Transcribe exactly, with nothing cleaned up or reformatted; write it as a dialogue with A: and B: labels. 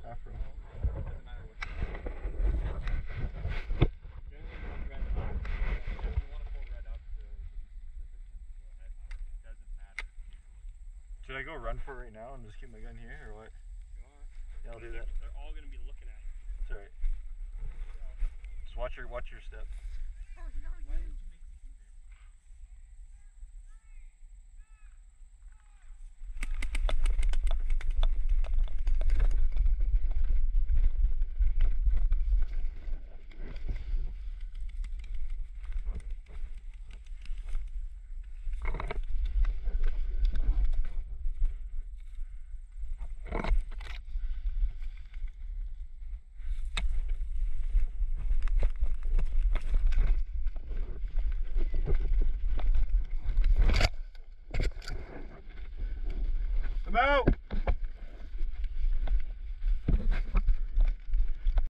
A: afro.
B: Doesn't matter what. Generally, you red up. If you want to pull red up to, to be specific, then go ahead. It doesn't matter usually.
A: Should I go run for it right now and just keep my gun here, or what?
B: Go on.
A: Yeah, I'll do that.
B: They're all gonna be looking at you.
A: It's alright. Just watch your watch your step.